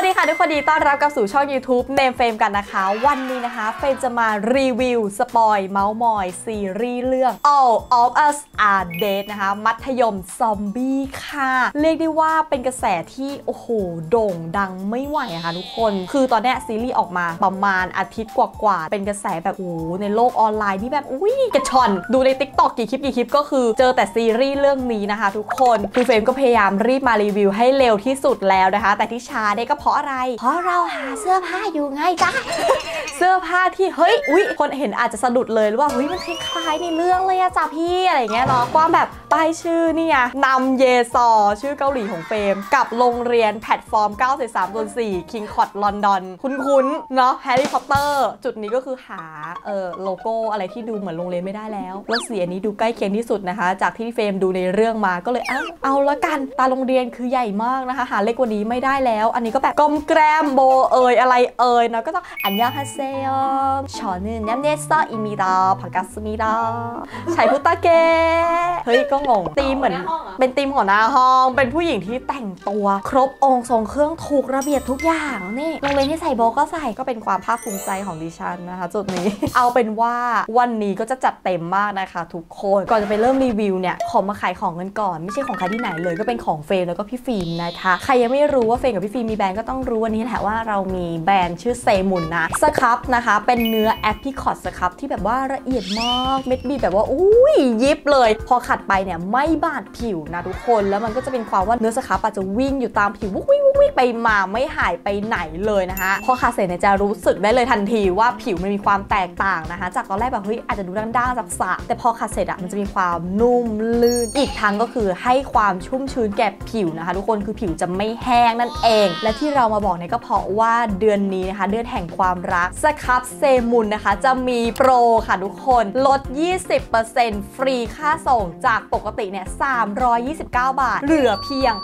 ดีค่ะทุกคนดีต้อนรับกับสู่ช่อง YouTube Name Fame กันนะคะวันนี้นะคะเฟมจะมารีวิวสปอยเมาส์มอยซีรีส์เรื่อง All of Us Are Dead นะคะมัธยมซอมบี้ค่ะเรียกได้ว่าเป็นกระแสที่โอ้โหโด่งดังไม่ไหวอะค่ะทุกคนคือตอนนี้ซีรีส์ออกมาประมาณอาทิตย์กว่าๆเป็นกระแสแบบโอ้ในโลกออนไลน์ที่แบบอุ้ยกระชอนดูใน TikTok กี่คลิปก็คือเจอแต่ซีรีส์เรื่องนี้นะคะทุกคนคือเฟมก็พยายามรีบมารีวิวให้เร็วที่สุดแล้วนะคะแต่ที่ช้าได้ก็เพราะอะไรเพราะเราหาเสื้อผ้าอยู่ไงจ้า เสื้อผ้าที่เฮ้ยอุ๊ยคนเห็นอาจจะสะดุดเลยหรือว่าเฮ้ยมันคล้ายๆในเรื่องเลยอะจ้าพี่อะไรเงี้ยเนาะความแบบป้ายชื่อนี่ไงนำเยซอชื่อเกาหลีของเฟมกับโรงเรียนแพลตฟอร์ม 9-3-4 King Cod London คุ้นๆเนาะแฮร์รี่พอตเตอร์จุดนี้ก็คือหาโลโก้อะไรที่ดูเหมือนโรงเรียนไม่ได้แล้วแล้วสีอันนี้ดูใกล้เคียงที่สุดนะคะจากที่เฟมดูในเรื่องมาก็เลยเอาละกันตาโรงเรียนคือใหญ่มากนะคะหาเล็กกว่านี้ไม่ได้แล้วอันนี้ก็แบบกลมแกรมโบอะไรเนาะก็ต้องอันยองฮาเซโยชอนึนเนมเนสอิมิดาผักกัสมิดาใช้พุตตะเกเฮ้ยก็งงตีมเหมือนเป็นตีมของหน้าห้องเป็นผู้หญิงที่แต่งตัวครบองค์ทรงเครื่องถูกระเบียบทุกอย่างนี่โรงเรียนที่ใส่โบก็ใส่ก็เป็นความภาคภูมิใจของดิฉันนะคะจุดนี้ เอาเป็นว่าวันนี้ก็จะจัดเต็มมากนะคะทุกคนก่อนจะไปเริ่มรีวิวเนี่ยขอมาขายของกันก่อนไม่ใช่ของใครที่ไหนเลยก็เป็นของเฟรมแล้วก็พี่ฟิล์มนะคะใครยังไม่รู้ว่าเฟรมกับพี่ฟิล์มมีแบรนด์ก็ต้องรู้วันนี้แหละว่าเรามีแบรนด์ชื่อเซมุนนะสครับนะคะเป็นเนื้อแอปพิคอตสครับที่แบบว่าละเอียดมากเม็ดบีแบบว่าอุ้ยยิบเลยพอขัดไปเนี่ยไม่บาดผิวนะทุกคนแล้วมันก็จะเป็นความว่าเนื้อสครับอาจจะวิ่งอยู่ตามผิววิ่งไปมาไม่หายไปไหนเลยนะคะพอขัดเสร็จเนี่ยจะรู้สึกได้เลยทันทีว่าผิวมันมีความแตกต่างนะคะจากตอนแรกแบบเฮ้ยอาจจะดูด้านๆจากสระแต่พอขัดเสร็จอะมันจะมีความนุ่มลื่นอีกทั้งก็คือให้ความชุ่มชื้นแก่ผิวนะคะทุกคนคือผิวจะไม่แห้งนั่นเองและที่เรามาบอกเนี่ยก็เพราะว่าเดือนนี้นะคะเดือนแห่งความรักสครับเซมุนนะคะจะมีโปรค่ะทุกคนลด 20% ฟรีค่าส่งจากปกติเนี่ย329 บาทเหลือเพียง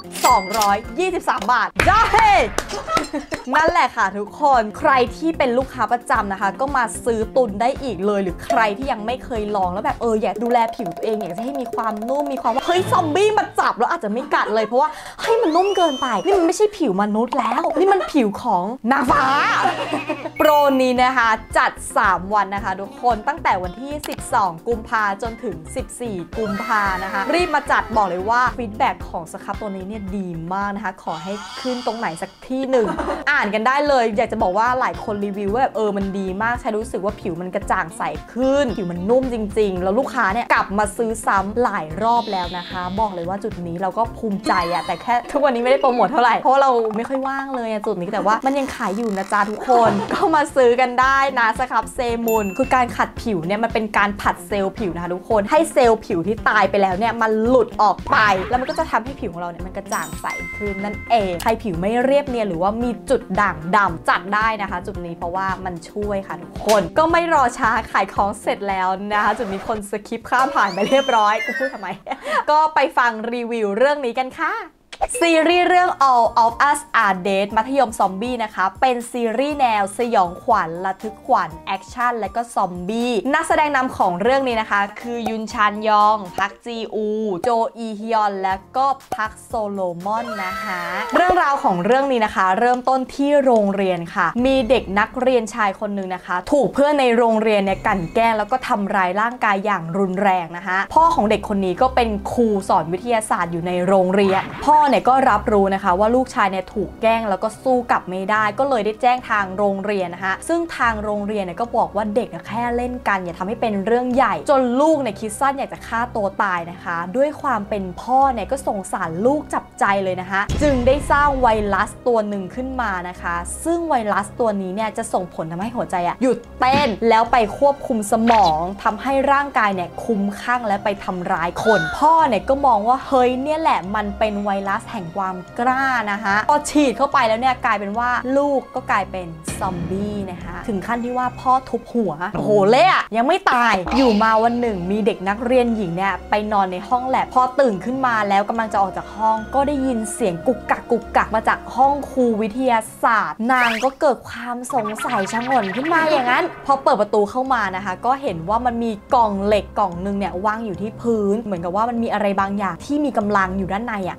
223 บาทได้ นั่นแหละค่ะทุกคนใครที่เป็นลูกค้าประจำนะคะก็มาซื้อตุนได้อีกเลยหรือใครที่ยังไม่เคยลองแล้วแบบอยากดูแลผิวตัวเองอยากจะให้มีความนุ่มมีความว่าเฮ้ยซอมบี้มาจับแล้วอาจจะไม่กัดเลยเพราะว่าเฮ้ยมันนุ่มเกินไปนี่มันไม่ใช่ผิวมนุษย์แล้วนี่มันผิวของนางฟ้า โปรนี้นะคะจัด3วันนะคะทุกคนตั้งแต่วันที่12กุมภาจนถึง14กุมภานะคะรีบมาจัดบอกเลยว่าฟีดแบ็กของสครับตัวนี้เนี่ยดีมากนะคะขอให้ขึ้นตรงไหนสักที่หนึ่ง อ่านกันได้เลยอยากจะบอกว่าหลายคนรีวิวว่าแบบมันดีมากใช้รู้สึกว่าผิวมันกระจ่างใสขึ้นผิวมันนุ่มจริงๆแล้วลูกค้าเนี่ยกลับมาซื้อซ้ำหลายรอบแล้วนะคะบอกเลยว่าจุดนี้เราก็ภูมิใจอะแต่แค่ทุกวันนี้ไม่ได้โปรโมทเท่าไหร่เพราะเราไม่ค่อยว่างเลยจุดนี้แต่ว่ามันยังขายอยู่นะจ๊ะทุกคน ก็มาซื้อกันได้นะสครับเซมุนคือการขัดผิวเนี่ยมันเป็นการผัดเซลล์ผิวนะคะทุกคนให้เซลล์ผิวที่ตายไปแล้วเนี่ยมันหลุดออกไปแล้วมันก็จะทำให้ผิวของเราเนี่ยมันกระจ่างใสขึ้นนั่นเองใครผิวไม่เรียบเนียนหรือว่ามีจุดด่างดำจัดได้นะคะจุดนี้เพราะว่ามันช่วยค่ะทุกคนก็ไม่รอช้าขายของเสร็จแล้วนะคะจุดนี้คนสคิปข้ามผ่านไปเรียบร้อยกูพูดทำไม ก็ไปฟังรีวิวเรื่องนี้กันค่ะซีรีส์เรื่อง All of Us Are Dead มัธยมซอมบี้นะคะเป็นซีรีส์แนวสยองขวัญระทึกขวัญแอคชั่นและก็ซอมบี้นักแสดงนำของเรื่องนี้นะคะคือยุนชานยองพักจีอูโจอีฮยอนและก็พักโซโลมอนนะคะเรื่องราวของเรื่องนี้นะคะเริ่มต้นที่โรงเรียนค่ะมีเด็กนักเรียนชายคนหนึ่งนะคะถูกเพื่อนในโรงเรียนเนี่ยกลั่นแกล้งแล้วก็ทำร้ายร่างกายอย่างรุนแรงนะคะพ่อของเด็กคนนี้ก็เป็นครูสอนวิทยาศาสตร์อยู่ในโรงเรียนพ่อเนี่ยก็รับรู้นะคะว่าลูกชายเนี่ยถูกแกล้งแล้วก็สู้กลับไม่ได้ก็เลยได้แจ้งทางโรงเรียนนะคะซึ่งทางโรงเรียนเนี่ยก็บอกว่าเด็กแค่เล่นกันอย่าทำให้เป็นเรื่องใหญ่จนลูกเนี่ยคิดสั้นอยากจะฆ่าตัวตายนะคะด้วยความเป็นพ่อเนี่ยก็สงสารลูกจับใจเลยนะคะจึงได้สร้างไวรัสตัวหนึ่งขึ้นมานะคะซึ่งไวรัสตัวนี้เนี่ยจะส่งผลทำให้หัวใจหยุดเต้นแล้วไปควบคุมสมองทำให้ร่างกายเนี่ยคุ้มข้างและไปทำร้ายคนพ่อเนี่ยก็มองว่าเฮ้ยเนี่ยแหละมันเป็นไวรัสแห่งความกล้านะคะพอฉีดเข้าไปแล้วเนี่ยกลายเป็นว่าลูกก็กลายเป็นซอมบี้นะคะถึงขั้นที่ว่าพ่อทุบหัวโอ้โหเละยังไม่ตายอยู่มาวันหนึ่งมีเด็กนักเรียนหญิงเนี่ยไปนอนในห้องแลบพอตื่นขึ้นมาแล้วกำลังจะออกจากห้องก็ได้ยินเสียงกุกกักมาจากห้องครูวิทยาศาสตร์นางก็เกิดความสงสัยชะงนขึ้นมาอย่างนั้นพอเปิดประตูเข้ามานะคะก็เห็นว่ามันมีกล่องเหล็กกล่องนึงเนี่ยวางอยู่ที่พื้นเหมือนกับว่ามันมีอะไรบางอย่างที่มีกำลังอยู่ด้านในช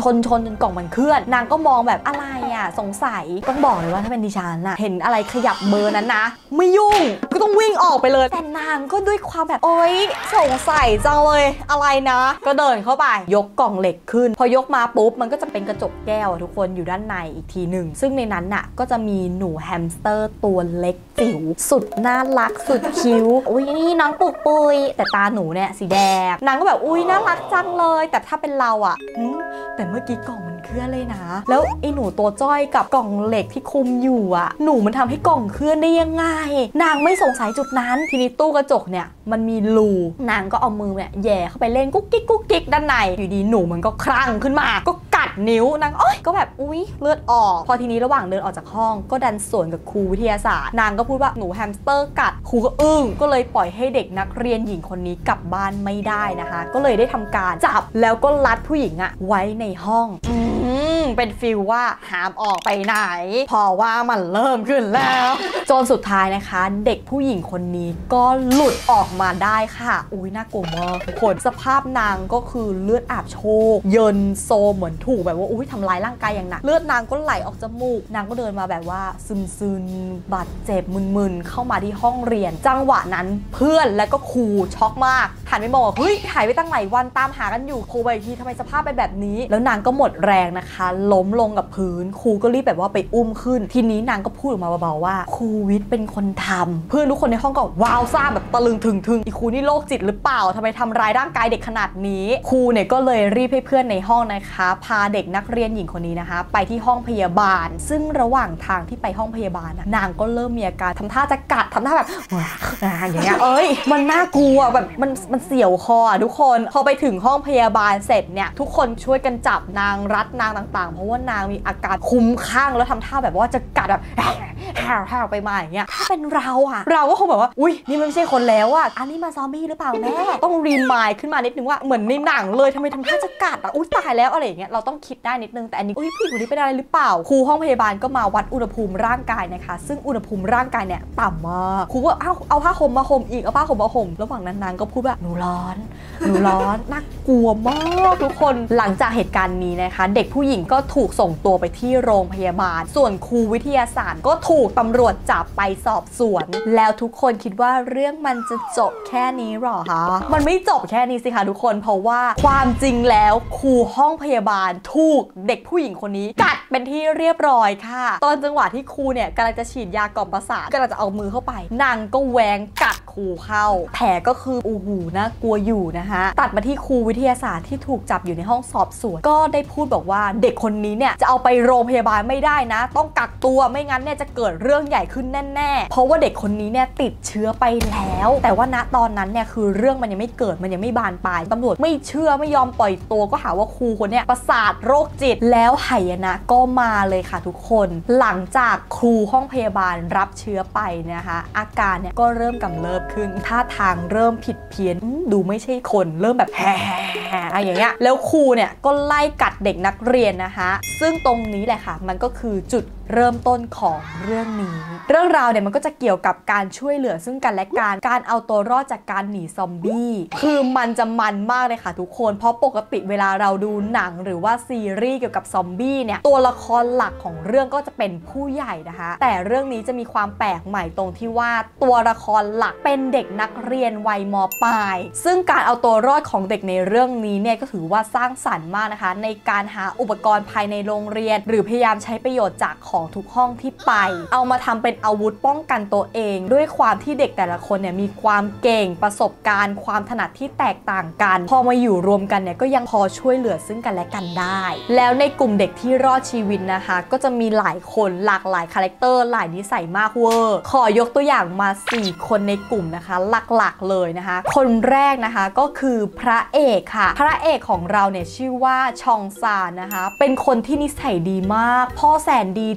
ชนจนกล่องมันเคลื่อนนางก็มองแบบอะไรสงสัยต้องบอกเลยว่าถ้าเป็นดิฉันเห็นอะไรขยับเบอร์นั้นนะไม่ยุ่งก็ต้องวิ่งออกไปเลยแต่นางก็ด้วยความแบบโอ๊ยสงสัยจังเลยอะไรนะก็เดินเข้าไปยกกล่องเหล็กขึ้นพอยกมาปุ๊บมันก็จะเป็นกระจกแก้วทุกคนอยู่ด้านในอีกทีหนึ่งซึ่งในนั้นก็จะมีหนูแฮมสเตอร์ตัวเล็กจิ๋วสุดน่ารักสุดคิ้วอุ้ยนี่น้องปุกปุยแต่ตาหนูเนี่ยสีแดงนางก็แบบอุ้ยน่ารักจังเลยแต่ถ้าเป็นเราแต่เมื่อกี้กล่องมันเคลื่อนเลยนะแล้วไอ้หนูตัวจ้อยกับกล่องเหล็กที่คุมอยู่หนูมันทำให้กล่องเคลื่อนได้ยังไงนางไม่สงสัยจุดนั้นทีนี้ตู้กระจกเนี่ยมันมีรูนางก็เอามือเนี่ยแย่เข้าไปเล่นกุ๊กกิ๊กด้านในอยู่ดีหนูมันก็คลั่งขึ้นมาก็กัดนิ้วนางก็แบบอุ้ยเลือดออกพอทีนี้ระหว่างเดินออกจากห้องก็ดันสวนกับครูวิทยาศาสตร์นางก็พูดว่าหนูแฮมสเตอร์กัดครูก็อึ้งก็เลยปล่อยให้เด็กนักเรียนหญิงคนนี้กลับบ้านไม่ได้นะคะก็เลยได้ทำการจับแล้วก็ลัดผู้หญิงไว้ในห้องเป็นฟีลว่าห้ามออกไปไหนเพราะว่ามันเริ่มขึ้นแล้วจนสุดท้ายนะคะเด็กผู้หญิงคนนี้ก็หลุดออกมาได้ค่ะอุ้ยน่ากลัวมากทุกคนสภาพนางก็คือเลือดอาบโชกเยินโซเหมือนถูกแบบว่าอุ้ยทำร้ายร่างกายอย่างหนักเลือดนางก็ไหลออกจมูกนางก็เดินมาแบบว่าซึมบาดเจ็บมึนๆเข้ามาที่ห้องเรียนจังหวะนั้นเพื่อนและก็ครูช็อกมากหันไปมองว่าเฮ้ยหายไปตั้งหลายวันตามหากันอยู่ครูไปทีทำไมสภาพเป็นแบบนี้แล้วนางก็หมดแรงนะคะล้มลงกับพื้นครูก็รีบแบบว่าไปอุ้มขึ้นทีนี้นางก็พูดออกมาเบาๆว่าครูวิทย์เป็นคนทำเพื่อนทุกคนในห้องก็ว้าวซ่าแบบตะลึงถึงอีครูนี่โรคจิตหรือเปล่าทำไมทำร้ายร่างกายเด็กขนาดนี้ครูเนี่ยก็เลยรีบให้เพื่อนในห้องนะคะพาเด็กนักเรียนหญิงคนนี้นะคะไปที่ห้องพยาบาลซึ่งระหว่างทางที่ไปห้องพยาบาลนางก็เริ่มมีอาการทำท่าจะกัดทำท่าแบบอย่างเงี้ยมันน่ากลัวแบบมันเสียวคอทุกคนพอไปถึงห้องพยาบาลเสร็จเนี่ยทุกคนช่วยกันจับนางรัดนางต่างๆเพราะว่านางมีอาการคุ้มข้างแล้วทำท่าแบบว่าจะกัดแบบห่าวไปมาอย่างเงี้ยถ้าเป็นเราก็คงแบบว่าอุ้ยนี่มันไม่ใช่คนแล้วอันนี้มาซอมบี้หรือเปล่าแม่ต้องรีมายขึ้นมานิดนึงว่าเหมือนในหนังเลยทำไมทำท่าจะกัดอุ้ยตายแล้วอะไรอย่างเงี้ยเราต้องคิดได้นิดนึงแต่อันนี้อุ้ยพี่คนนี้เป็นอะไรหรือเปล่าครูห้องพยาบาลก็มาวัดอุณหภูมิร่างกายนะคะซึ่งอุณหภูมิร่างกายเนี่ยต่ำมากครูก็เอาผ้าห่มมาห่มอีกเอาผ้าห่มมาห่มระหว่างนั้นนางก็พูดว่าหนูร้อนน่ากลัวมากทุกคนหลังจากเหตุการณ์นี้นะคะเด็กผู้หญิงก็ถูกส่งตัวไปที่โรงพยาบาลส่วนครูวิทยาศาสตร์ก็ถูกตำรวจจับไปสอบสวนแล้วทุกคนคิดว่าเรื่องมันจะจบแค่นี้หรอคะมันไม่จบแค่นี้สิคะทุกคนเพราะว่าความจริงแล้วครูห้องพยาบาลถูกเด็กผู้หญิงคนนี้กัดเป็นที่เรียบร้อยค่ะตอนจังหวะที่ครูเนี่ยกำลังจะฉีดยากล่อมประสาทกำลังจะเอามือเข้าไปนางก็แหวงกัดครูเข้าแผลก็คือโอ้โหน่ากลัวอยู่นะคะตัดมาที่ครูวิทยาศาสตร์ที่ถูกจับอยู่ในห้องสอบสวนก็ได้พูดบอกว่าเด็กคนนี้เนี่ยจะเอาไปโรงพยาบาลไม่ได้นะต้องกักตัวไม่งั้นเนี่ยจะเกิดเรื่องใหญ่ขึ้นแน่ๆเพราะว่าเด็กคนนี้เนี่ยติดเชื้อไปแล้วแต่ว่าณตอนนั้นเนี่ยคือเรื่องมันยังไม่เกิดมันยังไม่บานปลายตำรวจไม่เชื่อไม่ยอมปล่อยตัวก็หาว่าครูคนเนี้ยประสาทโรคจิตแล้วหายนะก็มาเลยค่ะทุกคนหลังจากครูห้องพยาบาลรับเชื้อไปนะคะอาการเนี่ยก็เริ่มกำเริบขึ้นท่าทางเริ่มผิดเพี้ยนดูไม่ใช่คนเริ่มแบบแฮ่อะไรอย่างเงี้ยแล้วครูเนี่ยก็ไล่กัดเด็กนักเรียนนะคะซึ่งตรงนี้แหละค่ะมันก็คือจุดเริ่มต้นของเรื่องนี้เรื่องราวเนี่ยมันก็จะเกี่ยวกับการช่วยเหลือซึ่งกันและกันการเอาตัวรอดจากการหนีซอมบี้คือมันจะมันมากเลยค่ะทุกคนเพราะปกติเวลาเราดูหนังหรือว่าซีรีส์เกี่ยวกับซอมบี้เนี่ยตัวละครหลักของเรื่องก็จะเป็นผู้ใหญ่นะคะแต่เรื่องนี้จะมีความแปลกใหม่ตรงที่ว่าตัวละครหลักเป็นเด็กนักเรียนวัยม.ปลายซึ่งการเอาตัวรอดของเด็กในเรื่องนี้เนี่ยก็ถือว่าสร้างสรรค์มากนะคะในการหาอุปกรณ์ภายในโรงเรียนหรือพยายามใช้ประโยชน์จากของทุกห้องที่ไปเอามาทำเป็นอาวุธป้องกันตัวเองด้วยความที่เด็กแต่ละคนเนี่ยมีความเก่งประสบการณ์ความถนัดที่แตกต่างกันพอมาอยู่รวมกันเนี่ยก็ยังพอช่วยเหลือซึ่งกันและกันได้แล้วในกลุ่มเด็กที่รอดชีวิตนะคะก็จะมีหลายคนหลากหลายคาแรคเตอร์หลายนิสัยมากเวอร์ขอยกตัวอย่างมา4คนในกลุ่มนะคะหลักๆเลยนะคะคนแรกนะคะก็คือพระเอกค่ะพระเอกของเราเนี่ยชื่อว่าชองซานนะคะเป็นคนที่นิสัยดีมากพ่อแสนดีท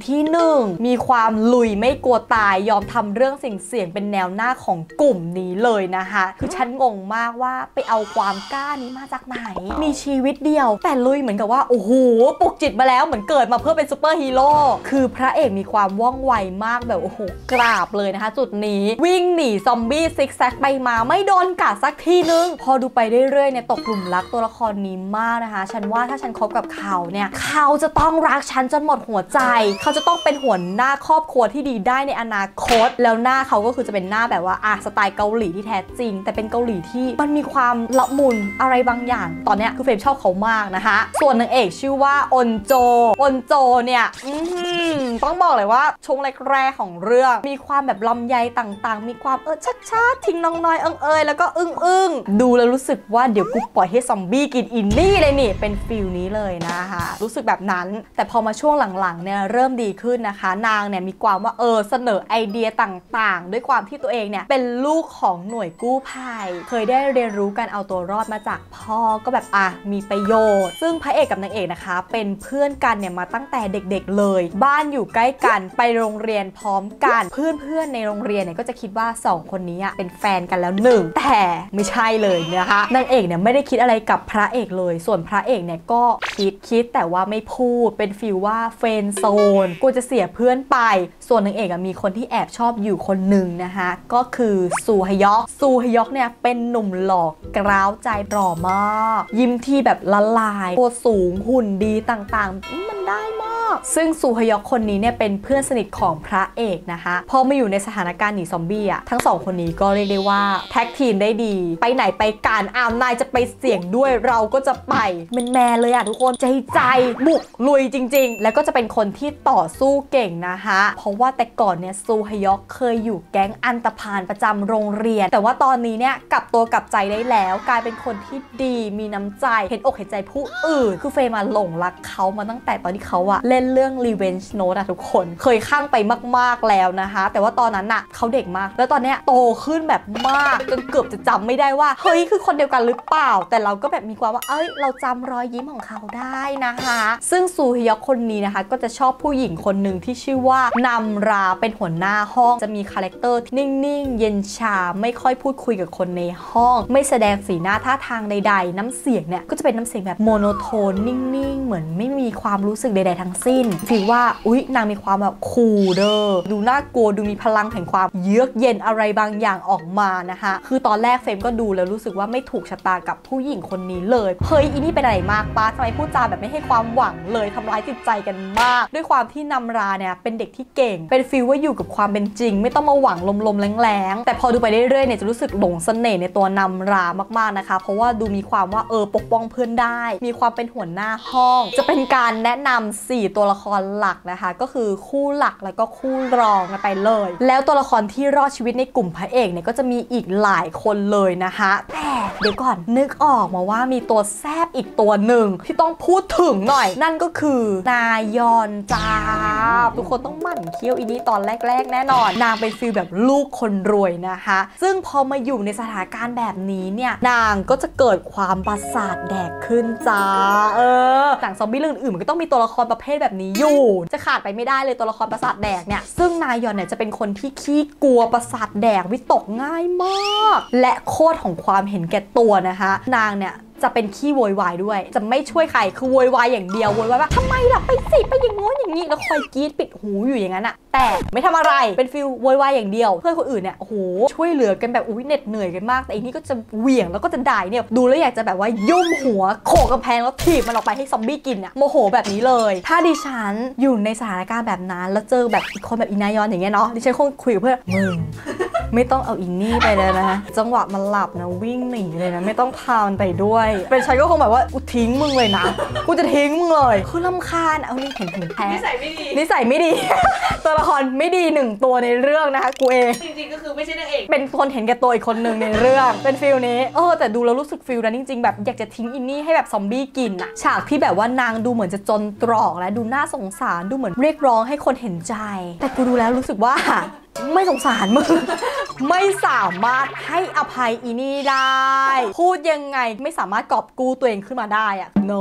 ที่1มีความลุยไม่กลัวตายยอมทำเรื่องเสี่ยงเป็นแนวหน้าของกลุ่มนี้เลยนะคะคือฉันงงมากว่าไปเอาความกล้านี้มาจากไหนมีชีวิตเดียวแต่ลุยเหมือนกับว่าโอ้โหปลุกจิตมาแล้วเหมือนเกิดมาเพื่อเป็นซูเปอร์ฮีโร่คือพระเอกมีความว่องไวมากแบบโอ้โหกราบเลยนะคะจุดนี้วิ่งหนีซอมบี้ซิกแซกไปมาไม่โดนกัดสักทีนึงพอดูไปเรื่อยๆเนี่ยตกหลุมรักตัวละครนี้มากนะคะฉันว่าถ้าฉันคบกับเขาเนี่ยเขาจะต้องรักฉันจนหมดหัวใจเขาจะต้องเป็นหัวหน้าครอบครัวที่ดีได้ในอนาคตแล้วหน้าเขาก็คือจะเป็นหน้าแบบว่าสไตล์เกาหลีที่แท้จริงแต่เป็นเกาหลีที่มันมีความละมุนอะไรบางอย่างตอนนี้คือเฟรมชอบเขามากนะคะส่วนนางเอกชื่อว่าอนโจเนี่ยต้องบอกเลยว่าช่วงแรกๆของเรื่องมีความแบบลำไยต่างๆมีความชัดทิ้งน้องน้อยแล้วก็อึ้งดูแล้วรู้สึกว่าเดี๋ยวกูปล่อยให้ซอมบี้กินอินนี่เลยนี่เป็นฟิลนี้เลยนะคะรู้สึกแบบนั้นแต่พอมาช่วงหลังๆเนี่ยเริ่มดีขึ้นนะคะนางเนี่ยมีความว่าเสนอไอเดียต่างๆด้วยความที่ตัวเองเนี่ยเป็นลูกของหน่วยกู้ภัยเคยได้เรียนรู้การเอาตัวรอดมาจากพ่อก็แบบมีประโยชน์ซึ่งพระเอกกับนางเอกนะคะเป็นเพื่อนกันเนี่ยมาตั้งแต่เด็กๆเลยบ้านอยู่ใกล้กันไปโรงเรียนพร้อมกันเพื่อนในโรงเรียนเนี่ยก็จะคิดว่า2คนนี้เป็นแฟนกันแล้ว1แต่ไม่ใช่เลยนะคะนางเอกเนี่ยไม่ได้คิดอะไรกับพระเอกเลยส่วนพระเอกเนี่ยก็คิดแต่ว่าไม่พูดเป็นฟีลว่าเฟรนด์โซนกูจะเสียเพื่อนไปส่วนนางเอกมีคนที่แอบชอบอยู่คนหนึ่งนะคะก็คือซูฮยอกเนี่ยเป็นหนุ่มหล่อกร้าวใจหล่อมากยิ้มที่แบบละลายตัวสูงหุ่นดีต่างๆมันได้มากซึ่งซูฮยอกคนนี้เนี่ยเป็นเพื่อนสนิทของพระเอกนะคะพอมาอยู่ในสถานการณ์หนีซอมบี้ทั้ง2คนนี้ก็เรียกได้ว่าแท็กทีมได้ดีไปไหนไปกันนายจะไปเสี่ยงด้วยเราก็จะไปแมนเลยทุกคนใจบุกลุยจริงๆแล้วก็จะเป็นคนที่ต่อสู้เก่งนะคะเพราะว่าแต่ก่อนเนี่ยซูฮยอกเคยอยู่แก๊งอันตพาลประจำโรงเรียนแต่ว่าตอนนี้เนี่ยกลับตัวกลับใจได้แล้วกลายเป็นคนที่ดีมีน้ำใจเห็นอกเห็นใจผู้อื่นคือเฟย์มาหลงรักเขามาตั้งแต่ตอนที่เขาเล่นเรื่อง Revenge Note ทุกคนเคยข้างไปมากๆแล้วนะคะแต่ว่าตอนนั้นเขาเด็กมากแล้วตอนนี้โตขึ้นแบบมากจนเกือบจะจำไม่ได้ว่าเฮ้ยคือคนเดียวกันหรือเปล่าแต่เราก็แบบมีความว่าเราจำรอยยิ้มของเขาได้นะคะซึ่งซูฮยอกคนนี้นะคะก็จะชอบผู้หญิงคนหนึ่งที่ชื่อว่านำราเป็นหัวหน้าห้องจะมีคาแรคเตอร์นิ่งๆเย็นชาไม่ค่อยพูดคุยกับคนในห้องไม่แสดงสีหน้าท่าทางใดๆน้ำเสียงเนี่ยก็จะเป็นน้ำเสียงแบบโมโนโทนนิ่งๆเหมือนไม่มีความรู้สึกใดๆทั้งสิ้นถือว่าอุ๊ยนางมีความแบบคูลเด้อดูน่ากลัวดูมีพลังแห่งความเยือกเย็นอะไรบางอย่างออกมานะคะคือตอนแรกเฟรมก็ดูแล้วรู้สึกว่าไม่ถูกชะตากับผู้หญิงคนนี้เลยเฮ้ยอีนี่เป็นอะไรมากป้าทำไมพูดจาแบบไม่ให้ความหวังเลยทำร้ายจิตใจกันมากด้วยความที่นำราเนี่ยเป็นเด็กที่เก่งเป็นฟีลว่าอยู่กับความเป็นจริงไม่ต้องมาหวังลมๆแรงๆแต่พอดูไปเรื่อยๆเนี่ยจะรู้สึกหลงเสน่ห์ในตัวนำรามากๆนะคะเพราะว่าดูมีความว่าปกป้องเพื่อนได้มีความเป็นหัวหน้าห้องจะเป็นการแนะนำ4ตัวละครหลักนะคะก็คือคู่หลักแล้วก็คู่รองกันไปเลยแล้วตัวละครที่รอดชีวิตในกลุ่มพระเอกเนี่ยก็จะมีอีกหลายคนเลยนะคะแต่เดี๋ยวก่อนนึกออกมาว่ามีตัวแซบอีกตัวหนึ่งที่ต้องพูดถึงหน่อยนั่นก็คือนายอนจ้าทุกคนต้องหมั่นเคี้ยวอีนี้ตอนแรกๆแน่นอนนางเป็นฟีลแบบลูกคนรวยนะคะซึ่งพอมาอยู่ในสถานการณ์แบบนี้เนี่ยนางก็จะเกิดความประสาทแดกขึ้นจ้าหนังซอมบี้เรื่องอื่นมันก็ต้องมีตัวละครประเภทแบบนี้อยู่จะขาดไปไม่ได้เลยตัวละครประสาทแดกเนี่ยซึ่งนายอนเนี่ยจะเป็นคนที่ขี้กลัวประสาทแดกวิตกง่ายมากและโคตรของความเห็นแก่ตัวนะคะนางเนี่ยจะเป็นขี้โวยวายด้วยจะไม่ช่วยใครคือโวยวายอย่างเดียวโวยวายว่าทำไมล่ะไปสิไปอย่างงู้นอย่างนี้แล้วคอยกรีดปิดหูอยู่อย่างนั้นอะแต่ไม่ทำอะไรเป็นฟิลโวยวายอย่างเดียวเพื่อนคนอื่นเนี่ยโอ้โหช่วยเหลือกันแบบเหน็ดเหนื่อยกันมากแต่อันนี้ก็จะเหวี่ยงแล้วก็จะด่าเนี่ยดูแล้วอยากจะแบบว่ายุ่มหัวโขกกำแพงแล้วถีบมันออกไปให้ซอมบี้กินอะโมโหแบบนี้เลยถ้าดิฉันอยู่ในสถานการณ์แบบนั้นแล้วเจอแบบอีกคนแบบอีนายอนอย่างเงี้ยเนาะดิฉันคงคุยกับเพื่อนมึงไม่ต้องเอาอินนี่ไปเลยนะจังหวะมันหลับนะวิ่งหนีเลยนะไม่ต้องพามันไปด้วยเป็นฉันก็คงแบบว่ากูทิ้งมึงเลยนะกูจะทิ้งมึงเลยคือรำคาญเอานี่เห็นถึงแพ้นิสัยไม่ดี ตัวละครไม่ดี1ตัวในเรื่องนะคะกูเองจริงๆก็คือไม่ใช่นางเอกเป็นคนเห็นแก่ตัวอีกคนหนึ่งในเรื่องเป็นฟิลนี้แต่ดูแล้วรู้สึกฟิลนั้นจริงๆแบบอยากจะทิ้งอินนี่ให้แบบซอมบี้กินอะฉากที่แบบว่านางดูเหมือนจะจนตรอกและดูน่าสงสารดูเหมือนเรียกร้องให้คนเห็นใจแต่กูดูแล้วรู้สึกว่าไม่สงสารมึงไม่สามารถให้อภัยอีนี่ได้พูดยังไงไม่สามารถกอบกู้ตัวเองขึ้นมาได้อะ no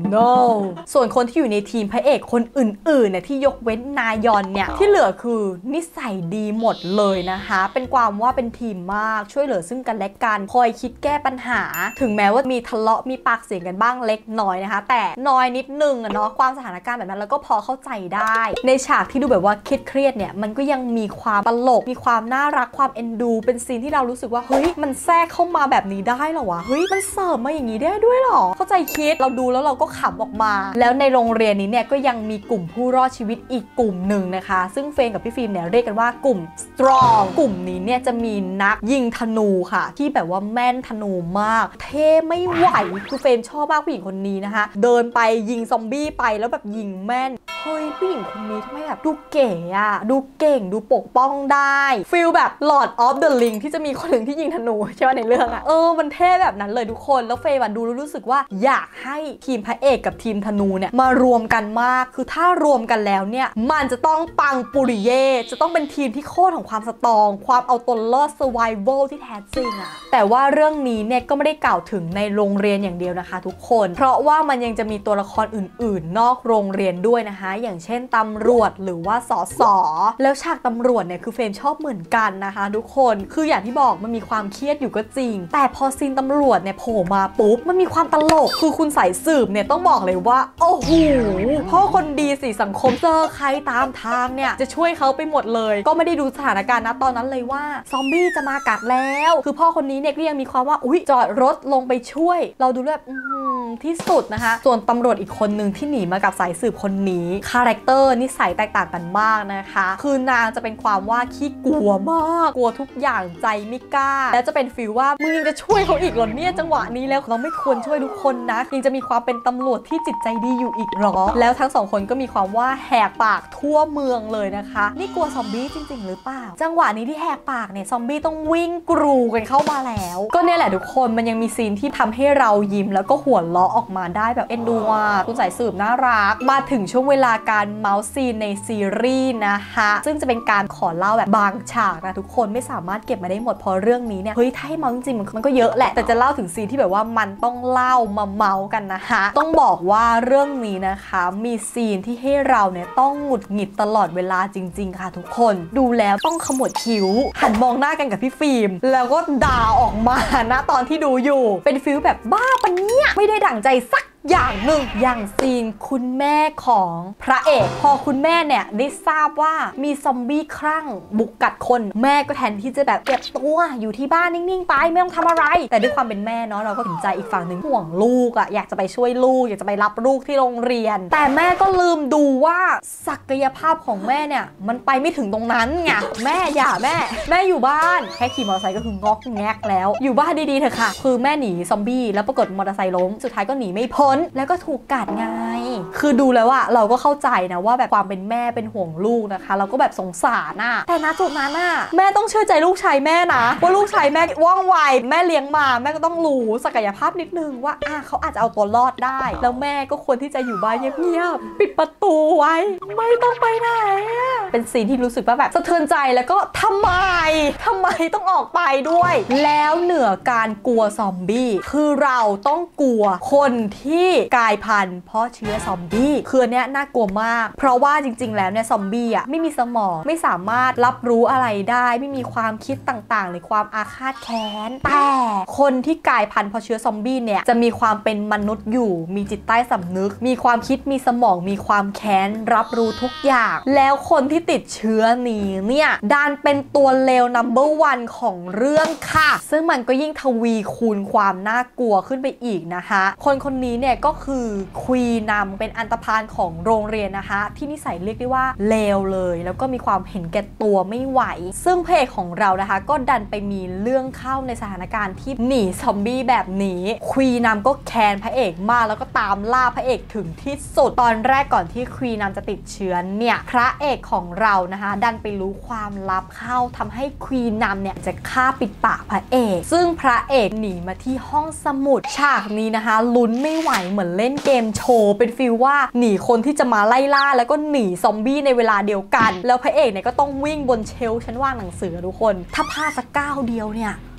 no ส่วนคนที่อยู่ในทีมพระเอกคนอื่นๆเนี่ยที่ยกเว้นนายอนเนี่ยที่เหลือคือนิสัยดีหมดเลยนะคะเป็นความว่าเป็นทีมมากช่วยเหลือซึ่งกันและกันคอยคิดแก้ปัญหาถึงแม้ว่ามีทะเลาะมีปากเสียงกันบ้างเล็กน้อยนะคะแต่น้อยนิดนึงอะเนาะความสถานการณ์แบบนั้นแล้วก็พอเข้าใจได้ในฉากที่ดูแบบว่าเครียดเนี่ยมันก็ยังมีความตลกมีความน่ารักความเอ็นดูเป็นซีนที่เรารู้สึกว่าเฮ้ยมันแทรกเข้ามาแบบนี้ได้เหรอวะเฮ้ยมันเสิร์ฟมาอย่างนี้ได้ด้วยเหรอเข้าใจคิดเราดูแล้วเราก็ขำออกมาแล้วในโรงเรียนนี้เนี่ยก็ยังมีกลุ่มผู้รอดชีวิตอีกกลุ่มหนึ่งนะคะซึ่งเฟนกับพี่ฟิล์มเนี่ยเรียกกันว่ากลุ่ม strong กลุ่มนี้เนี่ยจะมีนักยิงธนูค่ะที่แบบว่าแม่นธนูมากเท่ไม่ไหวคือเฟรมชอบมากผู้หญิงคนนี้นะคะเดินไปยิงซอมบี้ไปแล้วแบบยิงแม่นเฮ้ยผู้หญิงคนนี้ทำไมแบบดูเก๋อะดูเก่งดูปกป้องได้ฟีลแบบ Lord of the Ring ที่จะมีคนหนึ่งที่ยิงธนูใช่ไหมในเรื่องอะมันเท่แบบนั้นเลยทุกคนแล้วเฟรมดูรู้สึกว่าอยากให้ทีมพระเอกกับทีมธนูเนี่ยมารวมกันมากคือถ้ารวมกันแล้วเนี่ยมันจะต้องปังปุริเย่จะต้องเป็นทีมที่โคตรของความสตรองความเอาตัวรอด survival ที่แท้จริงอะแต่ว่าเรื่องนี้เนี่ยก็ไม่ได้กล่าวถึงในโรงเรียนอย่างเดียวนะคะทุกคนเพราะว่ามันยังจะมีตัวละครอื่นๆนอกโรงเรียนด้วยนะคะอย่างเช่นตำรวจหรือว่าสสแล้วฉากตำรวจเนี่ยคือเฟรมชอบเหมือนกันนะคะทุกคนคืออย่างที่บอกมันมีความเครียดอยู่ก็จริงแต่พอซีนตำรวจเนี่ยโผล่มาปุ๊บมันมีความตลกคือคุณสายสืบเนี่ยต้องบอกเลยว่าโอ้โหพ่อคนดีสิสังคมเจอใครตามทางเนี่ยจะช่วยเขาไปหมดเลยก็ไม่ได้ดูสถานการณ์นะตอนนั้นเลยว่าซอมบี้จะมากัดแล้วคือพ่อคนนี้เนี่ยก็ยังมีความว่าอุ๊ยจอดรถลงไปช่วยเราดูแบบที่สุดนะคะส่วนตำรวจอีกคนหนึ่งที่หนีมากับสายสืบคนนี้คาแรคเตอร์นิสัยแตกต่างกันมากนะคะคือนางจะเป็นความว่าขี้กลัวมากกลัวทุกอย่างใจไม่กล้าแล้วจะเป็นฟีลว่ามึงยังจะช่วยเขาอีกเหรอเนี่ยจังหวะนี้แล้วเราไม่ควรช่วยทุกคนนะยังจะมีความเป็นตำรวจที่จิตใจดีอยู่อีกหรอแล้วทั้งสองคนก็มีความว่าแหกปากทั่วเมืองเลยนะคะนี่กลัวซอมบี้จริงๆหรือเปล่าจังหวะนี้ที่แหกปากเนี่ยซอมบี้ต้องวิ่งกรูกันเข้ามาแล้วก็เนี่ยแหละทุกคนมันยังมีซีนที่ทำให้เรายิ้มแล้วก็หัวเราะออกมาได้แบบเอ็นดูอ่ะคุณสายสืบน่ารักมาถึงช่วงเวลาการเมาส์ซีนในซีรีส์นะคะซึ่งจะเป็นการขอเล่าแบบบางฉากนะทุกคนไม่สามารถเก็บมาได้หมดเพราะเรื่องนี้เนี่ยเฮ้ยถ้าให้เมาส์จริงๆมันก็เยอะแหละแต่จะเล่าถึงซีนที่แบบว่ามันต้องเล่ามาเมาส์กันนะคะต้องบอกว่าเรื่องนี้นะคะมีซีนที่ให้เราเนี่ยต้องหงุดหงิดตลอดเวลาจริงๆค่ะทุกคนดูแล้วต้องขมวดคิ้วหันมองหน้ากันกับพี่ฟิล์มแล้วก็ด่าออกมานะตอนที่ดูอยู่เป็นฟิลแบบบ้าปะเนี่ยไม่ได้ดั่งใจสักอย่างหนึ่งอย่างซีนคุณแม่ของพระเอกพอคุณแม่เนี่ยได้ทราบว่ามีซอมบี้คลั่งบุกกัดคนแม่ก็แทนที่จะแบบเก็บตัวอยู่ที่บ้านนิ่งๆไปไม่ต้องทำอะไรแต่ด้วยความเป็นแม่เนาะเราก็เห็นใจอีกฝั่งหนึ่งห่วงลูกอะอยากจะไปช่วยลูกอยากจะไปรับลูกที่โรงเรียนแต่แม่ก็ลืมดูว่าศักยภาพของแม่เนี่ยมันไปไม่ถึงตรงนั้นไงแม่อย่าแม่อยู่บ้านแค่ขี่มอเตอร์ไซค์ก็คืองอกแงกแล้วอยู่บ้านดีๆเถอะค่ะคือแม่หนีซอมบี้แล้วปรากฏมอเตอร์ไซค์ล้มสุดท้ายก็หนีไม่พ้นแล้วก็ถูกกัดไงคือดูแล้วอะเราก็เข้าใจนะว่าแบบความเป็นแม่เป็นห่วงลูกนะคะเราก็แบบสงสารน่ะแต่ณจุดนั้นน่ะแม่ต้องเชื่อใจลูกชายแม่นะว่าลูกชายแม่ว่องไวแม่เลี้ยงมาแม่ก็ต้องรู้ศักยภาพนิดนึงว่าเขาอาจจะเอาตัวรอดได้แล้วแม่ก็ควรที่จะอยู่บ้านเงียบๆปิดประตูไว้ไม่ต้องไปไหนเป็นซีนที่รู้สึกว่าแบบสะเทือนใจแล้วก็ทำไมต้องออกไปด้วยแล้วเหนือการกลัวซอมบี้คือเราต้องกลัวคนที่กลายพันธุ์เพราะเชื้อซอมบี้คือเนี้ยน่ากลัวมากเพราะว่าจริงๆแล้วเนี่ยซอมบี้อ่ะไม่มีสมองไม่สามารถรับรู้อะไรได้ไม่มีความคิดต่างๆหรือความอาฆาตแค้นแต่คนที่กลายพันธุ์เพราะเชื้อซอมบี้เนี่ยจะมีความเป็นมนุษย์อยู่มีจิตใต้สำนึกมีความคิดมีสมองมีความแค้นรับรู้ทุกอย่างแล้วคนที่ติดเชื้อนี้เนี่ยดันเป็นตัวเลวnumber 1ของเรื่องค่ะซึ่งมันก็ยิ่งทวีคูณความน่ากลัวขึ้นไปอีกนะคะคนนี้เนี่ยก็คือควีนำเป็นอันธพาลของโรงเรียนนะคะที่นิสัยเรียกได้ว่าเลวเลยแล้วก็มีความเห็นแก่ตัวไม่ไหวซึ่งพระเอกของเรานะคะก็ดันไปมีเรื่องเข้าในสถานการณ์ที่หนีซอมบี้แบบนี้ควีนำก็แค้นพระเอกมากแล้วก็ตามล่าพระเอกถึงที่สุดตอนแรกก่อนที่ควีนำจะติดเชื้อเนี่ยพระเอกของเรานะคะดันไปรู้ความลับเข้าทำให้ควีนำเนี่ยจะฆ่าปิดปากพระเอกซึ่งพระเอกหนีมาที่ห้องสมุดฉากนี้นะคะลุ้นไม่ไหวเหมือนเล่นเกมโชว์เป็นฟีลว่าหนีคนที่จะมาไล่ล่าแล้วก็หนีซอมบี้ในเวลาเดียวกันแล้วพระเอกเนี่ยก็ต้องวิ่งบนเชลฟ์ชั้นวางหนังสือทุกคนถ้าพลาดสักก้าวเดียวเนี่ย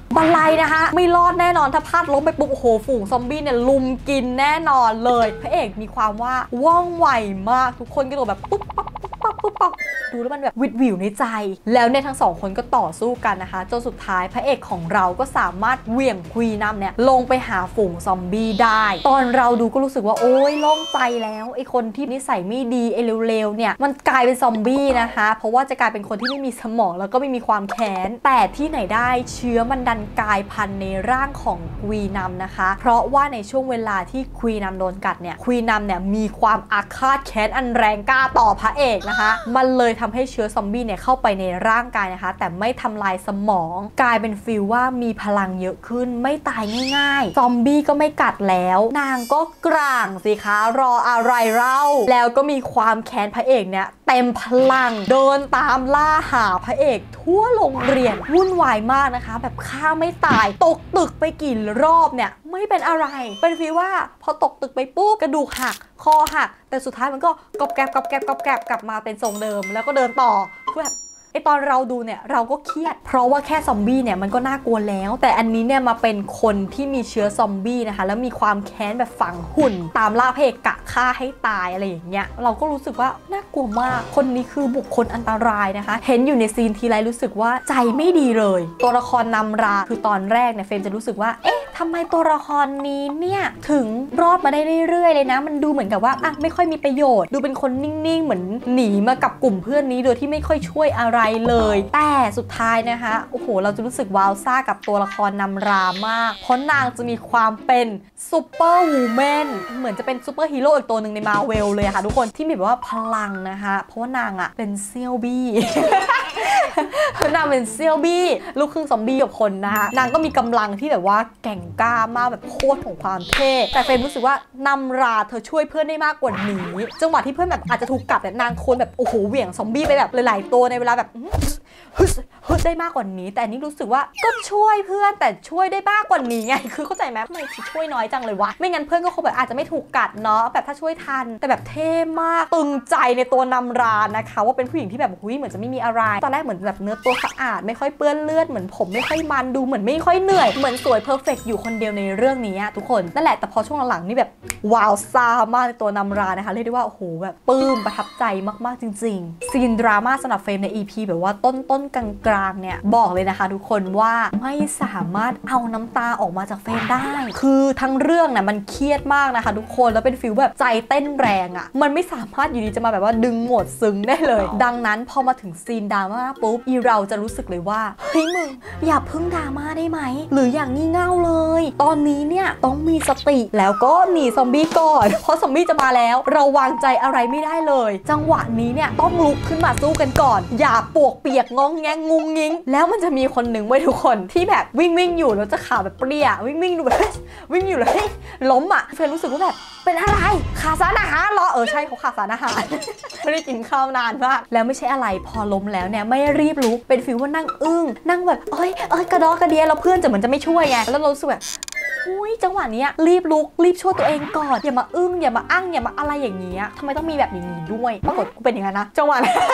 บันไลนะคะไม่รอดแน่นอนถ้าพลาดล้มไปปุ๊บโอ้โหฝูงซอมบี้เนี่ยลุมกินแน่นอนเลยพระเอกมีความว่าว่องไวมากทุกคนกระโดดแบบปุ๊บปั๊บปุ๊บปั๊บดูแล้วมันแบบวิดวิวในใจแล้วเนี่ยทั้งสองคนก็ต่อสู้กันนะคะจนสุดท้ายพระเอกของเราก็สามารถเหวี่ยงควีนัมเนี่ยลงไปหาฝูงซอมบี้ได้ตอนเราดูก็รู้สึกว่าโอ๊ยโล่งใจแล้วไอ้คนที่นิสัยไม่ดีไอ้เร็วๆเนี่ยมันกลายเป็นซอมบี้นะคะเพราะว่าจะกลายเป็นคนที่ไม่มีสมองแล้วก็ไม่มีความแค้นแต่ที่ไหนได้เชื้อมันดันกลายพันธุ์ในร่างของควีนัมนะคะเพราะว่าในช่วงเวลาที่ควีนัมโดนกัดเนี่ยควีนัมเนี่ยมีความอาฆาตแค้นอันแรงกล้าต่อพระเอกนะคะมันเลยทำให้เชื้อซอมบี้เนี่ยเข้าไปในร่างกายนะคะแต่ไม่ทำลายสมองกลายเป็นฟีลว่ามีพลังเยอะขึ้นไม่ตายง่ายๆซอมบี้ก็ไม่กัดแล้วนางก็กร่างสิคะรออะไรเล่าแล้วก็มีความแค้นพระเอกเนี่ยเต็มพลังเดินตามล่าหาพระเอกทั่วโรงเรียนวุ่นวายมากนะคะแบบฆ่าไม่ตายตกตึกไปกี่รอบเนี่ยไม่เป็นอะไรเป็นฟีลว่าพอตกตึกไปปุ๊บกระดูกหักคอหักแต่สุดท้ายมันก็กอบแกบกลับมาเป็นทรงเดิมแล้วก็เดินต่อคือแบบไอตอนเราดูเนี่ยเราก็เครียดเพราะว่าแค่ซอมบี้เนี่ยมันก็น่ากลัวแล้วแต่อันนี้เนี่ยมาเป็นคนที่มีเชื้อซอมบี้นะคะแล้วมีความแค้นแบบฝังหุ่นตามล่าพระเอกกะฆ่าให้ตายอะไรอย่างเงี้ยเราก็รู้สึกว่าน่ากลัวมากคนนี้คือบุคคลอันตรายนะคะเห็นอยู่ในซีนทีไรรู้สึกว่าใจไม่ดีเลยตัวละครนำราคือตอนแรกเนี่ยเฟรมจะรู้สึกว่าเอ๊ะทำไมตัวละครนี้เนี่ยถึงรอดมาได้เรื่อยๆเลยนะมันดูเหมือนกับว่าอ่ะไม่ค่อยมีประโยชน์ดูเป็นคนนิ่งๆเหมือนหนีมากับกลุ่มเพื่อนนี้โดยที่ไม่ค่อยช่วยอะไรเลยแต่สุดท้ายนะคะโอ้โหเราจะรู้สึกว้าวซ่ากับตัวละครนำรามากเพราะนางจะมีความเป็นซูเปอร์วูแมนเหมือนจะเป็นซูเปอร์ฮีโร่อีกตัวหนึ่งในมาเวลเลยค่ะทุกคนที่มีแบบว่าพลังนะคะเพราะว่านางอะเป็นเซี่ยวบี้ นางเป็นเซี่ยวบี้ลูกครึ่งซอมบี้กับคนนะคะนางก็มีกำลังที่แบบว่าแก่งกล้ามากแบบโคตรของความเท่แต่เฟรมรู้สึกว่านำราเธอช่วยเพื่อนได้มากกว่านี้จังหวะที่เพื่อนแบบอาจจะถูกกัดแต่นางคนแบบโอ้โหเหวี่ยงซอมบี้ไปแบบหลายๆตัวในเวลาแบบฮึดได้มากกว่านี้แต่นี่รู้สึกว่าก็ช่วยเพื่อนแต่ช่วยได้มากกว่านี้ไงคือเข้าใจไหมทำไมช่วยน้อยจังเลยวะไม่งั้นเพื่อนก็คงแบบอาจจะไม่ถูกกัดเนาะแบบถ้าช่วยทันแต่แบบเท่มากตึงใจในตัวนำรานะคะว่าเป็นผู้หญิงที่แบบหุ้ยเหมือนจะไม่มีอะไรตอนแรกเหมือนแบบเนื้อตัวสะอาดไม่ค่อยเปื้อนเลือดเหมือนผมไม่ค่อยมันดูเหมือนไม่ค่อยเหนื่อยเหมือนสวยเพอร์เฟกต์อยู่คนเดียวในเรื่องนี้ทุกคนนั่นแหละแต่พอช่วงหลังๆนี่แบบว้าวซ่ามากในตัวนำรานะคะเรียกได้ว่าโอ้โหแบบปลื้มประทับใจมากๆจริงๆซีนดราม่าสำหรับเฟรมใน EP แบบว่าต้นกลางๆเนี่ยบอกเลยนะคะทุกคนว่าไม่สามารถเอาน้ำตาออกมาจากเฟรมได้คือทั้งเรื่องน่ะมันเครียดมากนะคะทุกคนแล้วเป็นฟิลแบบใจเต้นแรงอ่ะมันไม่สามารถอยู่ดีจะมาแบบว่าดึงโหมดซึ้งได้เลยดังนั้นพอมาถึงซีนดราม่าปุ๊บอีเราจะรู้สึกเลยว่าเฮ้ยมึงอย่าพึ่งดราม่าได้ไหมหรืออย่างงี่เง่าเลยตอนนี้เนี่ยต้องมีสติแล้วก็หนีซอมบี้ก่อนเพราะซอมบี้จะมาแล้วเราวางใจอะไรไม่ได้เลยจังหวะนี้เนี่ยต้องลุกขึ้นมาสู้กันก่อนอย่าปวกเปียกงองแงงงุงงิงแล้วมันจะมีคนหนึ่งไว้ทุกคนที่แบบวิ่งอยู่แล้วจะขาแบบเปรี้ยวิ่งดูแบบวิ่งอยู่เลยล้มอ่ะเฟรนรู้สึกว่าแบบเป็นอะไรขาดสารอาหารเหรอใช่เขาขาดสารอาหารไม่ได้กินข้าวนานมากแล้วไม่ใช่อะไรพอล้มแล้วเนี่ยไม่รีบลุกเป็นฟีลว่านั่งอึ้งนั่งแบบเอ้ยกระดอกกระเดียแล้วเพื่อนจะเหมือนจะไม่ช่วยไงแล้วเรารู้สึกแบบอุ้ยจังหวะนี้รีบลุกรีบช่วยตัวเองก่อนอย่ามาอึ้งอย่ามาอั้งอย่ามาอะไรอย่างเงี้ยทำไมต้องมีแบบนี้ด้วยปรากฏกูเป็นอย่างนั้นนะจังหวะ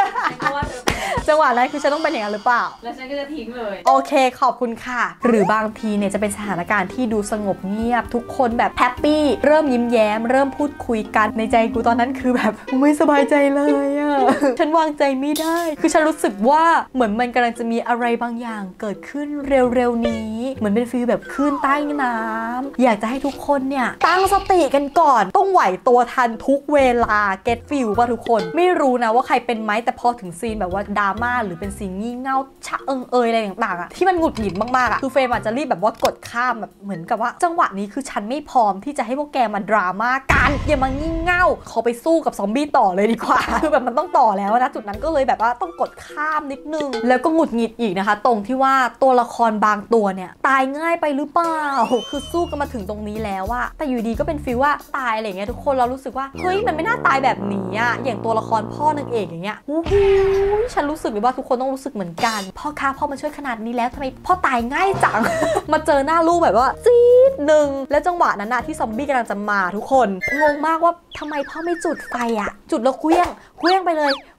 นั้นคือฉันต้องเป็นอย่างนั้นหรือเปล่าแล้วฉันก็จะทิ้งเลยโอเคขอบคุณค่ะหรือบางทีเนี่ยจะเป็นสถานการณ์ที่ดูสงบเงียบทุกคนแบบแฮปปี้เริ่มยิ้มแย้มเริ่มพูดคุยกันในใจกูตอนนั้นคือแบบไม่สบายใจเลยอ่ะ ฉันวางใจไม่ได้คือฉันรู้สึกว่าเหมือนมันกำลังจะมีอะไรบางอย่างเกิดขึ้นเร็วๆนี้เหมือนเป็นฟีลแบบคลื่นใต้น้ำอยากจะให้ทุกคนเนี่ยตั้งสติกันก่อนต้องไหวตัวทันทุกเวลาเก็ตฟิลป่ะทุกคนไม่รู้นะว่าใครเป็นไหมแต่พอถึงซีนแบบว่าดราม่าหรือเป็นซีนงี่เง่าชะอะไรต่างๆอะที่มันหงุดหงิดมากๆอะคือเฟรมอาจจะรีบแบบว่ากดข้ามแบบเหมือนกับว่าจังหวะนี้คือฉันไม่พร้อมที่จะให้พวกแกมาดราม่ากันอย่ามางี่เง่าขอไปสู้กับซอมบี้ต่อเลยดีกว่า คือแบบมันต้องต่อแล้วนะจุดนั้นก็เลยแบบว่าต้องกดข้ามนิดนึงแล้วก็หงุดหงิดอีกนะคะตรงที่ว่าตัวละครบางตัวเนี่ยตายง่ายไปหรือเปล่าคือสู้กันมาถึงตรงนี้แล้วอะแต่อยู่ดีก็เป็นฟีลว่าตายอะไรเงี้ยทุกคนเรารู้สึกว่าเฮ้ยมันไม่น่าตายแบบนี้อะอย่างตัวละครพ่อนางเอกอย่างเงี้ยโอ้โหฉันรู้สึกเลยว่าทุกคนต้องรู้สึกเหมือนกันพ่อคะพ่อมาช่วยขนาดนี้แล้วทำไมพ่อตายง่ายจัง มาเจอหน้าลูกแบบว่าจี๊ดหนึ่งแล้วจังหวะนั้นนะที่ซอมบี้กำลังจะมาทุกคนงงมากว่าทำไมพ่อไม่จุดไฟอะจุดแล้วเคลี้ยงไปเลย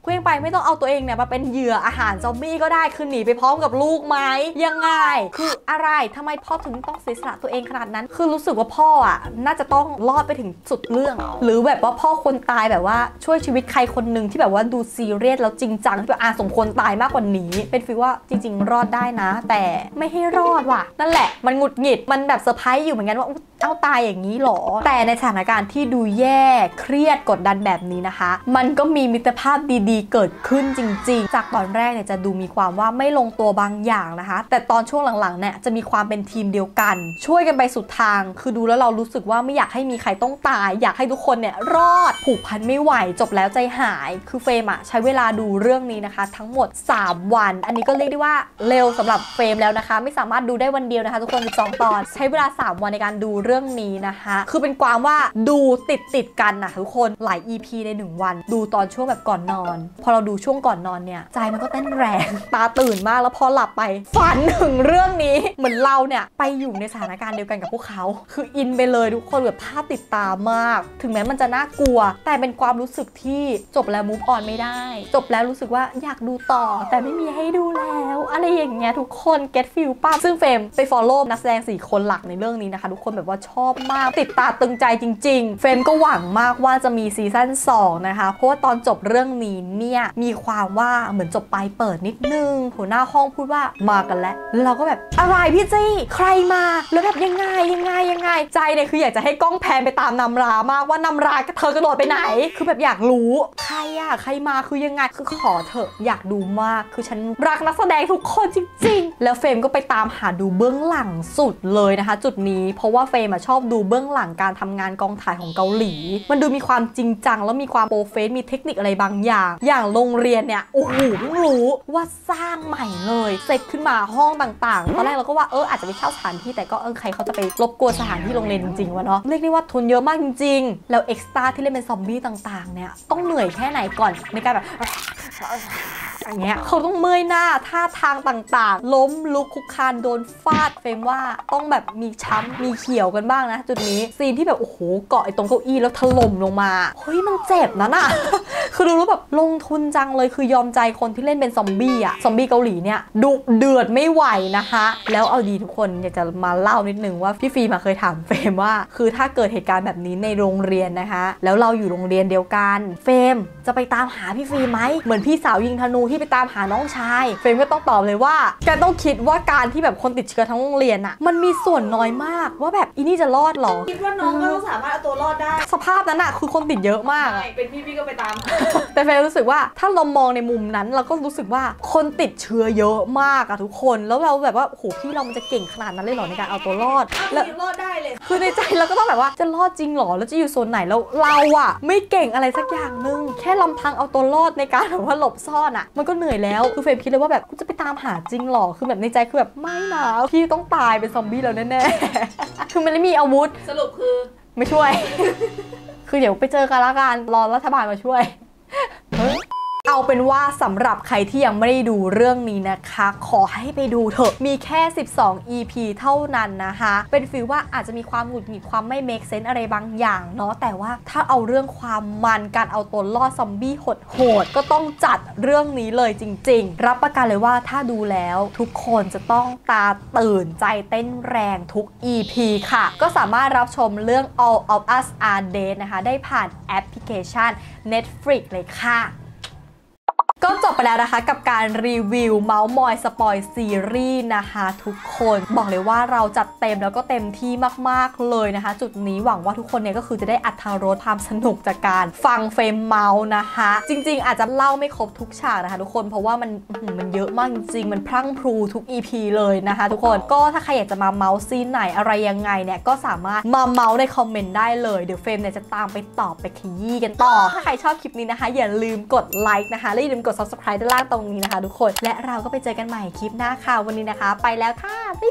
เคว้งไปไม่ต้องเอาตัวเองเนี่ยมาเป็นเหยื่ออาหารซอมบี้ก็ได้คือหนีไปพร้อมกับลูกไหมยังไงคืออะไรทำไมพ่อถึงต้องเสียสละตัวเองขนาดนั้นคือรู้สึกว่าพ่ออ่ะน่าจะต้องรอดไปถึงสุดเรื่องหรือแบบว่าพ่อคนตายแบบว่าช่วยชีวิตใครคนหนึ่งที่แบบว่าดูซีเรียสแล้วจริงจังที่แบบสมควรตายมากกว่านี้เป็นฟีลว่าจริงๆรอดได้นะแต่ไม่ให้รอดว่ะนั่นแหละมันหงุดหงิดมันแบบเซอร์ไพรส์อยู่เหมือนกันว่าเอาตายอย่างนี้หรอแต่ในสถานการณ์ที่ดูแย่เครียดกดดันแบบนี้นะคะมันก็มีมิตรภาพดีๆเกิดขึ้นจริงๆจากตอนแรกเนี่ยจะดูมีความว่าไม่ลงตัวบางอย่างนะคะแต่ตอนช่วงหลังๆเนี่ยจะมีความเป็นทีมเดียวกันช่วยกันไปสุดทางคือดูแล้วเรารู้สึกว่าไม่อยากให้มีใครต้องตายอยากให้ทุกคนเนี่ยรอดผูกพันไม่ไหวจบแล้วใจหายคือเฟรมอะใช้เวลาดูเรื่องนี้นะคะทั้งหมด3 วันอันนี้ก็เรียกได้ว่าเร็วสำหรับเฟรมแล้วนะคะไม่สามารถดูได้วันเดียวนะคะทุกคน12 ตอนใช้เวลา3 วันในการดูเรื่องนี้นะคะคือเป็นความว่าดูติดกันนะทุกคนหลาย EP ใน1 วันดูตอนช่วงแบบก่อนนอนพอเราดูช่วงก่อนนอนเนี่ยใจมันก็เต้นแรงตาตื่นมากแล้วพอหลับไปฝันถึงเรื่องนี้เหมือนเราเนี่ยไปอยู่ในสถานการณ์เดียวกันกับพวกเขาคืออินไปเลยทุกคนแบบภาพติดตามากถึงแม้มันจะน่ากลัวแต่เป็นความรู้สึกที่จบแล้วมูฟออนไม่ได้จบแล้วรู้สึกว่าอยากดูต่อแต่ไม่มีให้ดูแล้วอะไรอย่างเงี้ยทุกคนเก็ตฟิลป้าซึ่งเฟรมไป follow นักแสดง4 คนหลักในเรื่องนี้นะคะทุกคนแบบว่าชอบมากติดตาตึงใจจริงๆเฟรมก็หวังมากว่าจะมีซีซั่น2นะคะเพราะว่าตอนจบเรื่องนี้เนี่ยมีความว่าเหมือนจบปลายเปิดนิดนึงหัวหน้าห้องพูดว่ามากันแล้วเราก็แบบอะไรพี่จี้ใครมาแล้วแบบยังไงใจเนี่ยคืออยากจะให้กล้องแพนไปตามนำรามากว่านำราเธอกระโดดไปไหนคือแบบอยากรู้ใครมาคือยังไงคือขอเถอะอยากดูมากคือฉันรักนักแสดงทุกคนจริงๆแล้วเฟรมก็ไปตามหาดูเบื้องหลังสุดเลยนะคะจุดนี้เพราะว่าเฟรมชอบดูเบื้องหลังการทำงานกองถ่ายของเกาหลีมันดูมีความจริงจังแล้วมีความโปรเฟสมีเทคนิคอะไรบางอย่างโรงเรียนเนี่ยโอ้โหเพิ่งรู้ว่าสร้างใหม่เลยเสร็จขึ้นมาห้องต่างๆตอนแรกเราก็ว่าอาจจะไปเช่าสถานที่แต่ก็ใครเขาจะไปรบกวนสถานที่โรงเรียนจริงๆวะเนาะเรียกได้ว่าทุนเยอะมากจริงๆแล้วเอ็กซ์ตร้าที่เล่นเป็นซอมบี้ต่างๆเนี่ยต้องเหนื่อยแค่ไหนก่อนในการแบบอย่างเงี้ยเขาต้องเมื่อยหน้าท่าทางต่างๆล้มลุกคุกคานโดนฟาดเฟรมว่าต้องแบบมีช้ำมีเขียวกันบ้างนะจุดนี้ซีนที่แบบโอ้โหเกาะไอ้ตรงเก้าอี้แล้วถล่มลงมาเฮ้ยมันเจ็บนะน่ะ คือดูแล้วแบบลงทุนจังเลยคือยอมใจคนที่เล่นเป็นซอมบี้อะซอมบี้เกาหลีเนี่ยดุเดือดไม่ไหวนะคะแล้วเอาดีทุกคนอยากจะมาเล่านิดนึงว่าพี่ฟีมาเคยถามเฟรมว่าคือถ้าเกิดเหตุการณ์แบบนี้ในโรงเรียนนะคะแล้วเราอยู่โรงเรียนเดียวกันเฟรมจะไปตามหาพี่ฟีไหมเหมือนพี่สาวยิงธนูที่ไปตามหาน้องชายเฟรมก็ต้องตอบเลยว่าแกต้องคิดว่าการที่แบบคนติดเชื้อทั้งโรงเรียนอะมันมีส่วนน้อยมากว่าแบบอีนี่จะรอดหรอคิดว่าน้องก็ต้องสามารถเอาตัวรอดได้สภาพนั้นอะคือคนติดเยอะมากเป็นพี่ก็ไปตามแต่เฟรมรู้สึกว่าถ้าเรามองในมุมนั้นเราก็รู้สึกว่าคนติดเชื้อเยอะมากอะทุกคนแล้วเราแบบว่าโอ้โหพี่เรามันจะเก่งขนาดนั้นเลยเหรอในการเอาตัวรอดแล้วรอดได้เลยคือในใจเราก็ต้องแบบว่าจะรอดจริงหรอแล้วจะอยู่โซนไหนแล้วเราอะไม่เก่งอะไรสักอย่างนึงแค่ลำพังเอาตัวรอดในการแบบว่าหลบซ่อนอะมันก็เหนื่อยแล้วคือเฟรมคิดเลยว่าแบบกูจะไปตามหาจริงหรอคือแบบในใจคือแบบไม่นะพี่ต้องตายเป็นซอมบี้แล้วแน่ๆคือมันไม่มีอาวุธสรุปคือไม่ช่วย คือเดี๋ยวไปเจอกันละกันรอรัฐบาลมาช่วย เอาเป็นว่าสำหรับใครที่ยังไม่ได้ดูเรื่องนี้นะคะขอให้ไปดูเถอะมีแค่12 EP เท่านั้นนะคะเป็นฟีลว่าอาจจะมีความหงุดหงิดความไม่ make sense อะไรบางอย่างเนาะแต่ว่าถ้าเอาเรื่องความมันการเอาตัวรอดซอมบี้โหดก็ต้องจัดเรื่องนี้เลยจริงๆรับประกันเลยว่าถ้าดูแล้วทุกคนจะต้องตาตื่นใจเต้นแรงทุก EP ค่ะก็สามารถรับชมเรื่อง All of Us Are Dead นะคะได้ผ่านแอปพลิเคชัน Netflix เลยค่ะก็จบไปแล้วนะคะกับการรีวิวเมาส์มอยสปอยซีรีส์นะคะทุกคนบอกเลยว่าเราจัดเต็มแล้วก็เต็มที่มากๆเลยนะคะจุดนี้หวังว่าทุกคนเนี่ยก็คือจะได้อรรถรสความสนุกจากการฟังเฟรมเมาส์นะคะจริงๆอาจจะเล่าไม่ครบทุกฉากนะคะทุกคนเพราะว่ามันเยอะมากจริงๆมันพรั่งพรูทุก EP เลยนะคะทุกคนก็ถ้าใครอยากจะมาเมาส์ซีนไหนอะไรยังไงเนี่ยก็สามารถมาเมาส์ในคอมเมนต์ได้เลยเดี๋ยวเฟรมเนี่ยจะตามไปตอบไปขยี้กันต่อถ้าใครชอบคลิปนี้นะคะอย่าลืมกดไลค์นะคะและอย่าลืมกด subscribe ด้านล่างตรงนี้นะคะทุกคนและเราก็ไปเจอกันใหม่คลิปหน้าค่ะวันนี้นะคะไปแล้วค่ะบ๊าย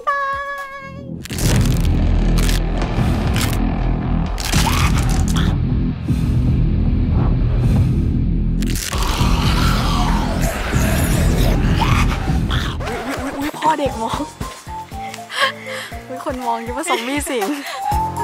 บายพ่อเด็กมองมีคนมองคิดว่าซอมบี้สิง